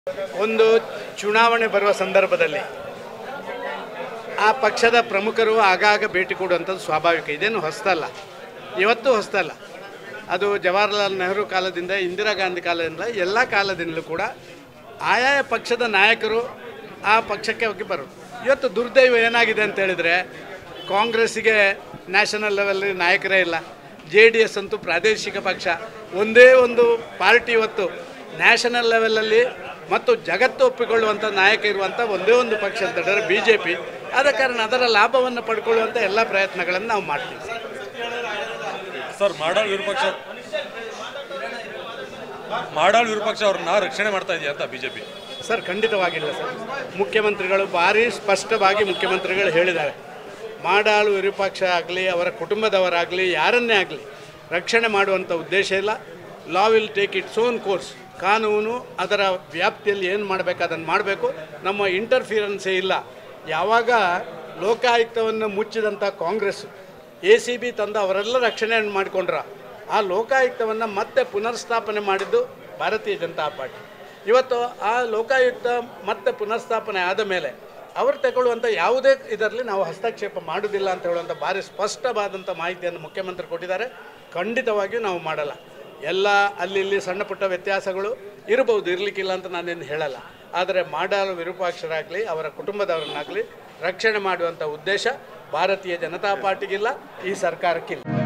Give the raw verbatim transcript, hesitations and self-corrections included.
ಒಂದು ಚುನಾವಣೆ ಬರುವ ಸಂದರ್ಭದಲ್ಲಿ ಆ ಪಕ್ಷದ ಪ್ರಮುಖರು ಆಗಾಗ ಭೇಟಿ ಕೊಡುವಂಥದ್ದು ಸ್ವಾಭಾವಿಕ. ಇದೇನು ಹೊಸದಲ್ಲ, ಇವತ್ತು ಹೊಸದಲ್ಲ. ಅದು ಜವಾಹರ್ಲಾಲ್ ನೆಹರು ಕಾಲದಿಂದ, ಇಂದಿರಾ ಗಾಂಧಿ ಕಾಲದಿಂದ, ಎಲ್ಲ ಕಾಲದಿಂದಲೂ ಕೂಡ ಆಯಾಯ ಪಕ್ಷದ ನಾಯಕರು ಆ ಪಕ್ಷಕ್ಕೆ ಹೋಗಿ ಬರೋದು. ಇವತ್ತು ದುರ್ದೈವ ಏನಾಗಿದೆ ಅಂತ ಹೇಳಿದರೆ, ಕಾಂಗ್ರೆಸ್ಸಿಗೆ ನ್ಯಾಷನಲ್ ಲೆವೆಲ್ಲಿ ನಾಯಕರೇ ಇಲ್ಲ. ಜೆ ಡಿ ಎಸ್ ಅಂತೂ ಪ್ರಾದೇಶಿಕ ಪಕ್ಷ, ಒಂದೇ ಒಂದು ಪಾರ್ಟಿ ಇವತ್ತು ನ್ಯಾಷನಲ್ ಲೆವೆಲಲ್ಲಿ ಮತ್ತು ಜಗತ್ತು ಒಪ್ಪಿಕೊಳ್ಳುವಂಥ ನಾಯಕ ಇರುವಂಥ ಒಂದೇ ಒಂದು ಪಕ್ಷ ಅಂತ ಹೇಳಿದ್ರೆ ಬಿ ಜೆ ಪಿ. ಆದ ಕಾರಣ ಅದರ ಲಾಭವನ್ನು ಪಡ್ಕೊಳ್ಳುವಂಥ ಎಲ್ಲ ಪ್ರಯತ್ನಗಳನ್ನು ನಾವು ಮಾಡ್ತೀವಿ. ಸರ್, ಮಾಡಾಳ್ ವಿರೂಪಾಕ್ಷ ಮಾಡಾಳ್ ವಿರೂಪಾಕ್ಷ ಅವ್ರನ್ನ ರಕ್ಷಣೆ ಮಾಡ್ತಾ ಇದೆಯಾ ಅಂತ ಬಿಜೆಪಿ? Sir, ಖಂಡಿತವಾಗಿಲ್ಲ sir. ಮುಖ್ಯಮಂತ್ರಿಗಳು ಭಾರಿ ಸ್ಪಷ್ಟವಾಗಿ ಮುಖ್ಯಮಂತ್ರಿಗಳು ಹೇಳಿದ್ದಾರೆ, ಮಾಡಾಳು ವಿರೂಪಾಕ್ಷ ಆಗಲಿ, ಅವರ ಕುಟುಂಬದವರಾಗಲಿ, ಯಾರನ್ನೇ ಆಗಲಿ ರಕ್ಷಣೆ ಮಾಡುವಂಥ ಉದ್ದೇಶ ಇಲ್ಲ. Law will take its own course. ಕಾನೂನು ಅದರ ವ್ಯಾಪ್ತಿಯಲ್ಲಿ ಏನು ಮಾಡಬೇಕು ಅದನ್ನು ಮಾಡಬೇಕು. ನಮ್ಮ ಇಂಟರ್ಫಿಯರೆನ್ಸೇ ಇಲ್ಲ. ಯಾವಾಗ ಲೋಕಾಯುಕ್ತವನ್ನು ಮುಚ್ಚಿದಂಥ ಕಾಂಗ್ರೆಸ್ ಎ ಸಿ ಬಿ ತಂದು ಅವರೆಲ್ಲ ರಕ್ಷಣೆಯನ್ನು ಮಾಡಿಕೊಂಡ್ರ, ಆ ಲೋಕಾಯುಕ್ತವನ್ನು ಮತ್ತೆ ಪುನರ್ಸ್ಥಾಪನೆ ಮಾಡಿದ್ದು ಭಾರತೀಯ ಜನತಾ ಪಾರ್ಟಿ. ಇವತ್ತು ಆ ಲೋಕಾಯುಕ್ತ ಮತ್ತೆ ಪುನರ್ಸ್ಥಾಪನೆ ಆದ ಮೇಲೆ ಅವರು ತಗೊಳ್ಳುವಂಥ ಯಾವುದೇ ಇದರಲ್ಲಿ ನಾವು ಹಸ್ತಕ್ಷೇಪ ಮಾಡೋದಿಲ್ಲ ಅಂತ ಹೇಳುವಂಥ ಭಾರಿ ಸ್ಪಷ್ಟವಾದಂಥ ಮಾಹಿತಿಯನ್ನು ಮುಖ್ಯಮಂತ್ರಿ ಕೊಟ್ಟಿದ್ದಾರೆ. ಖಂಡಿತವಾಗಿಯೂ ನಾವು ಮಾಡಲ್ಲ. ಎಲ್ಲ ಅಲ್ಲಿ ಇಲ್ಲಿ ಸಣ್ಣ ಪುಟ್ಟ ವ್ಯತ್ಯಾಸಗಳು ಇರಬಹುದು, ಇರಲಿಕ್ಕಿಲ್ಲ ಅಂತ ನಾನೇನು ಹೇಳಲ್ಲ. ಆದರೆ ಮಾಡಾಳು ವಿರೂಪಾಕ್ಷರಾಗಲಿ, ಅವರ ಕುಟುಂಬದವರನ್ನಾಗಲಿ ರಕ್ಷಣೆ ಮಾಡುವಂಥ ಉದ್ದೇಶ ಭಾರತೀಯ ಜನತಾ ಪಾರ್ಟಿಗಿಲ್ಲ, ಈ ಸರ್ಕಾರಕ್ಕಿಲ್ಲ.